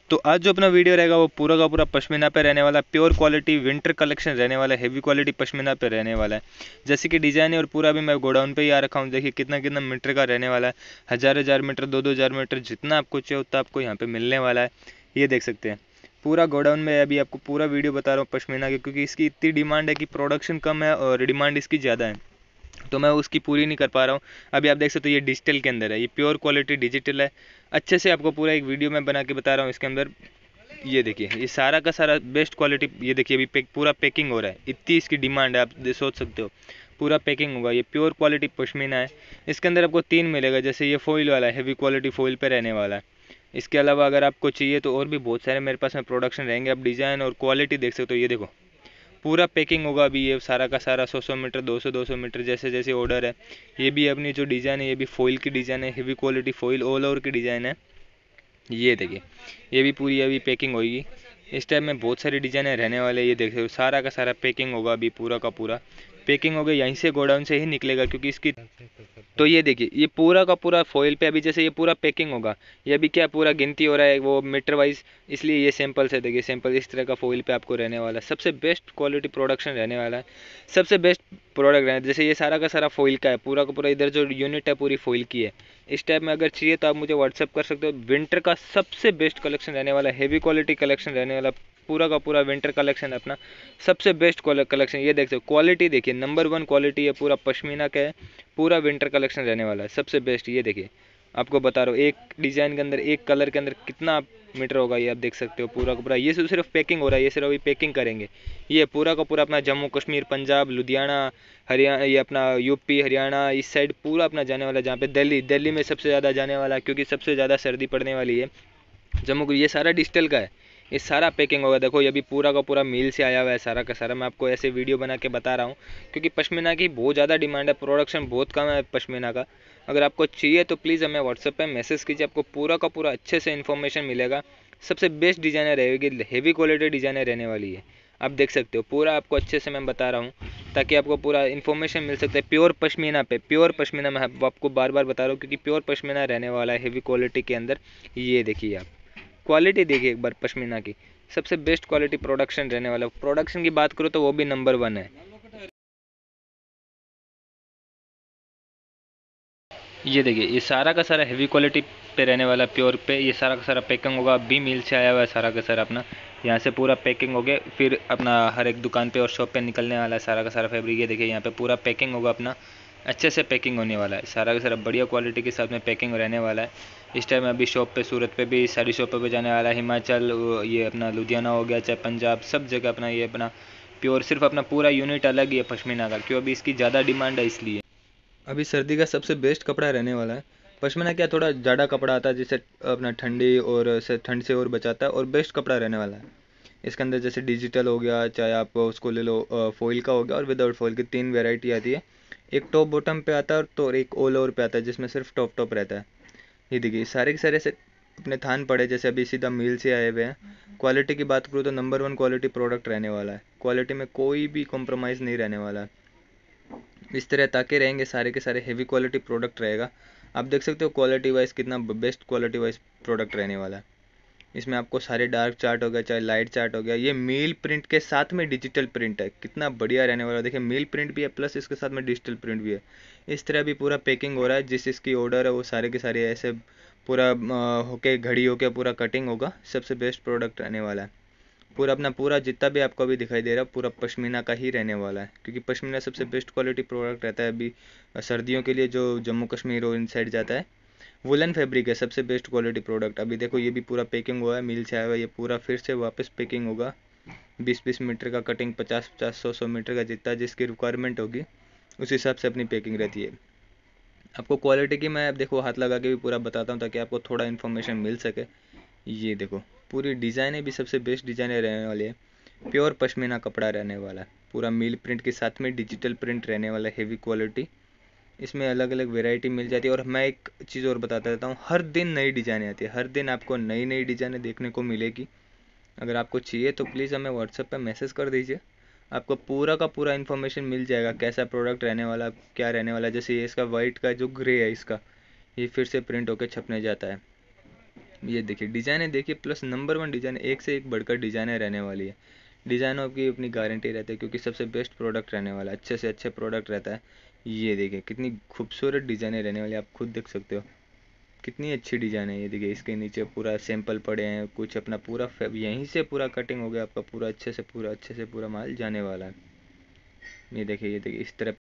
तो आज जो अपना वीडियो रहेगा वो पूरा का पूरा पश्मीना पे रहने वाला है, प्योर क्वालिटी विंटर कलेक्शन रहने वाला है, हेवी क्वालिटी पश्मीना पे रहने वाला है। जैसे कि डिज़ाइन है और पूरा भी मैं गोडाउन पे ही आ रखा हूँ। देखिए कितना कितना मीटर का रहने वाला है, हज़ार हज़ार मीटर, 2-2 हज़ार मीटर, जितना आपको चाहिए उतना आपको यहाँ पे मिलने वाला है। ये देख सकते हैं पूरा गोडाउन में अभी आपको पूरा वीडियो बता रहा हूँ पश्मीना की, क्योंकि इसकी इतनी डिमांड है कि प्रोडक्शन कम है और डिमांड इसकी ज़्यादा है, तो मैं उसकी पूरी नहीं कर पा रहा हूँ। अभी आप देख सकते हो ये डिजिटल के अंदर है, ये प्योर क्वालिटी डिजिटल है। अच्छे से आपको पूरा एक वीडियो में बना के बता रहा हूँ इसके अंदर। ये देखिए ये सारा का सारा बेस्ट क्वालिटी। ये देखिए अभी पूरा पैकिंग हो रहा है, इतनी इसकी डिमांड है, आप सोच सकते हो। पूरा पैकिंग होगा, ये प्योर क्वालिटी पश्मीना है। इसके अंदर आपको 3 मिलेगा, जैसे ये फॉइल वाला है, हेवी क्वालिटी फॉइल पे रहने वाला है। इसके अलावा अगर आपको चाहिए तो और भी बहुत सारे मेरे पास में प्रोडक्शन रहेंगे। आप डिज़ाइन और क्वालिटी देख सकते हो। ये देखो पूरा पैकिंग होगा अभी ये सारा का सारा, 100-100 मीटर, 200-200 मीटर, जैसे जैसे ऑर्डर है। ये भी अपनी जो डिज़ाइन है ये भी फॉइल की डिज़ाइन है, heavy quality foil all over की डिज़ाइन है। ये देखिए ये भी पूरी अभी पैकिंग होगी। इस टाइप में बहुत सारी डिज़ाइनें रहने वाले। ये देख रहे हो सारा का सारा पैकिंग होगा अभी, पूरा का पूरा पैकिंग होगा, यहीं से गोडाउन से ही निकलेगा क्योंकि इसकी। तो ये देखिए ये पूरा का पूरा फॉइल पे अभी जैसे ये पूरा पैकिंग होगा, ये अभी क्या पूरा गिनती हो रहा है वो मीटर वाइज, इसलिए ये सैंपल से देखिए सैंपल इस तरह का फॉइल पे आपको रहने वाला है। सबसे बेस्ट क्वालिटी प्रोडक्शन रहने वाला है, सबसे बेस्ट प्रोडक्ट रहने। जैसे ये सारा का सारा फॉइल का है, पूरा का पूरा इधर जो यूनिट है पूरी फॉइल की है। इस टाइप में अगर चाहिए तो आप मुझे व्हाट्सअप कर सकते हो। विंटर का सबसे बेस्ट कलेक्शन रहने वाला है, हेवी क्वालिटी कलेक्शन रहने वाला, पूरा का पूरा विंटर कलेक्शन अपना सबसे बेस्ट कलेक्शन। ये देख सकते हो क्वालिटी, देखिए नंबर 1 क्वालिटी है, पूरा पश्मीना का है, पूरा विंटर कलेक्शन रहने वाला है सबसे बेस्ट। ये देखिए आपको बता रहा हूँ एक डिज़ाइन के अंदर, एक कलर के अंदर कितना मीटर होगा ये आप देख सकते हो पूरा का पूरा। ये सिर्फ पैकिंग हो रहा है, ये सिर्फ अभी पैकिंग करेंगे। ये पूरा का पूरा अपना जम्मू कश्मीर, पंजाब, लुधियाना, हरियाणा, ये अपना यूपी, हरियाणा, इस साइड पूरा अपना जाने वाला है। जहाँ पे दिल्ली में सबसे ज़्यादा जाने वाला है क्योंकि सबसे ज़्यादा सर्दी पड़ने वाली है जम्मू को। ये सारा डिजिटल का है, ये सारा पैकिंग होगा। देखो ये अभी पूरा का पूरा मील से आया हुआ है सारा का सारा। मैं आपको ऐसे वीडियो बना के बता रहा हूँ क्योंकि पश्मीना की बहुत ज़्यादा डिमांड है, प्रोडक्शन बहुत कम है पश्मीना का। अगर आपको चाहिए तो प्लीज़ हमें व्हाट्सएप पे मैसेज कीजिए, आपको पूरा का पूरा अच्छे से इन्फॉर्मेशन मिलेगा। सबसे बेस्ट डिज़ाइनर रहेगी, हेवी क्वालिटी डिज़ाइनर रहने वाली है। आप देख सकते हो पूरा आपको अच्छे से मैं बता रहा हूँ ताकि आपको पूरा इन्फॉर्मेशन मिल सकता है प्योर पश्मीना पे। प्योर पश्मीना मैं आपको बार बार बता रहा हूँ क्योंकि प्योर पश्मीना रहने वाला है हेवी क्वालिटी के अंदर। ये देखिए आप क्वालिटी देखिए एक बार पश्मीना की, सबसे बेस्ट क्वालिटी प्रोडक्शन रहने वाला। प्रोडक्शन की बात करो तो वो भी नंबर 1 है। ये देखिए ये सारा का सारा हेवी क्वालिटी पे रहने वाला प्योर पे, ये सारा का सारा पैकिंग होगा, अभी मिल से आया हुआ है सारा का सारा अपना। यहाँ से पूरा पैकिंग हो गया, फिर अपना हर एक दुकान पे और शॉप पे निकलने वाला है सारा का सारा फैब्रिक। ये देखिए यहाँ पे पूरा पैकिंग होगा अपना, अच्छे से पैकिंग होने वाला है सारा का सारा, बढ़िया क्वालिटी के साथ में पैकिंग रहने वाला है। इस टाइम अभी शॉप पे सूरत पे भी सारी शॉपों पे जाने वाला है, हिमाचल, ये अपना लुधियाना हो गया, चाहे पंजाब, सब जगह अपना ये अपना प्योर, सिर्फ अपना पूरा यूनिट अलग ही है पश्मीना का, क्यों अभी इसकी ज़्यादा डिमांड है इसलिए। अभी सर्दी का सबसे बेस्ट कपड़ा रहने वाला है पश्मीना। क्या थोड़ा ज़्यादा कपड़ा आता है जिससे अपना ठंडी और से ठंड से और बचाता है, और बेस्ट कपड़ा रहने वाला है। इसके अंदर जैसे डिजिटल हो गया, चाहे आप उसको ले लो फॉइल का हो गया, और विदाउट फॉइल की 3 वेराइटी आती है। एक टॉप बॉटम पे आता है तो एक ऑल ओवर पे आता है जिसमें सिर्फ टॉप टॉप रहता है। ये देखिए सारे के सारे से अपने थान पड़े जैसे अभी सीधा मील से आए हुए हैं। क्वालिटी की बात करूँ तो नंबर 1 क्वालिटी प्रोडक्ट रहने वाला है, क्वालिटी में कोई भी कॉम्प्रोमाइज़ नहीं रहने वाला है। इस तरह ताके रहेंगे, सारे के सारे हेवी क्वालिटी प्रोडक्ट रहेगा। आप देख सकते हो क्वालिटी वाइज कितना बेस्ट क्वालिटी वाइज प्रोडक्ट रहने वाला है। इसमें आपको सारे डार्क चार्ट हो गया, चाहे लाइट चार्ट हो गया, ये मील प्रिंट के साथ में डिजिटल प्रिंट है, कितना बढ़िया रहने वाला है। देखिए मील प्रिंट भी है प्लस इसके साथ में डिजिटल प्रिंट भी है। इस तरह भी पूरा पैकिंग हो रहा है, जिस इसकी ऑर्डर है वो सारे के सारे ऐसे पूरा होके घड़ी होके पूरा कटिंग होगा। सबसे बेस्ट प्रोडक्ट रहने वाला है। पूरा अपना पूरा जितना भी आपको अभी दिखाई दे रहा है पूरा पश्मीना का ही रहने वाला है, क्योंकि पश्मीना सबसे बेस्ट क्वालिटी प्रोडक्ट रहता है अभी सर्दियों के लिए, जो जम्मू कश्मीर और इन साइड जाता है। वुलन फैब्रिक है सबसे बेस्ट क्वालिटी प्रोडक्ट। अभी देखो ये भी पूरा पैकिंग हुआ है, मिल से आया हुआ है, ये पूरा फिर से वापस पैकिंग होगा। 20-20 मीटर का कटिंग, 50-50, 100-100 मीटर का, जितना जिसकी रिक्वायरमेंट होगी उस हिसाब से अपनी पैकिंग रहती है। आपको क्वालिटी की मैं देखो हाथ लगा के भी पूरा बताता हूँ ताकि आपको थोड़ा इन्फॉर्मेशन मिल सके। ये देखो पूरी डिज़ाइनें भी सबसे बेस्ट डिज़ाइनें रहने वाली है, प्योर पश्मीना कपड़ा रहने वाला है, पूरा मील प्रिंट के साथ में डिजिटल प्रिंट रहने वाला है, हेवी क्वालिटी। इसमें अलग अलग वैरायटी मिल जाती है। और मैं एक चीज़ और बताता रहता हूँ, हर दिन नई डिज़ाइनें आती है, हर दिन आपको नई नई डिज़ाइनें देखने को मिलेगी। अगर आपको चाहिए तो प्लीज़ हमें व्हाट्सएप पे मैसेज कर दीजिए, आपको पूरा का पूरा इन्फॉर्मेशन मिल जाएगा कैसा प्रोडक्ट रहने वाला, क्या रहने वाला। जैसे ये इसका वाइट का जो ग्रे है इसका, ये फिर से प्रिंट होकर छपने जाता है। ये देखिए डिज़ाइनें देखिए, प्लस नंबर वन डिज़ाइन, एक से एक बढ़कर डिज़ाइनें रहने वाली है। डिज़ाइनों की अपनी गारंटी रहती है क्योंकि सबसे बेस्ट प्रोडक्ट रहने वाला है, अच्छे से अच्छे प्रोडक्ट रहता है। ये देखिए कितनी खूबसूरत डिज़ाइनें रहने वाली है, आप खुद देख सकते हो कितनी अच्छी डिज़ाइन है। ये देखिए इसके नीचे पूरा सैंपल पड़े हैं, कुछ अपना पूरा यहीं से पूरा कटिंग हो गया आपका, पूरा अच्छे से पूरा माल जाने वाला है। ये देखिए इस तरह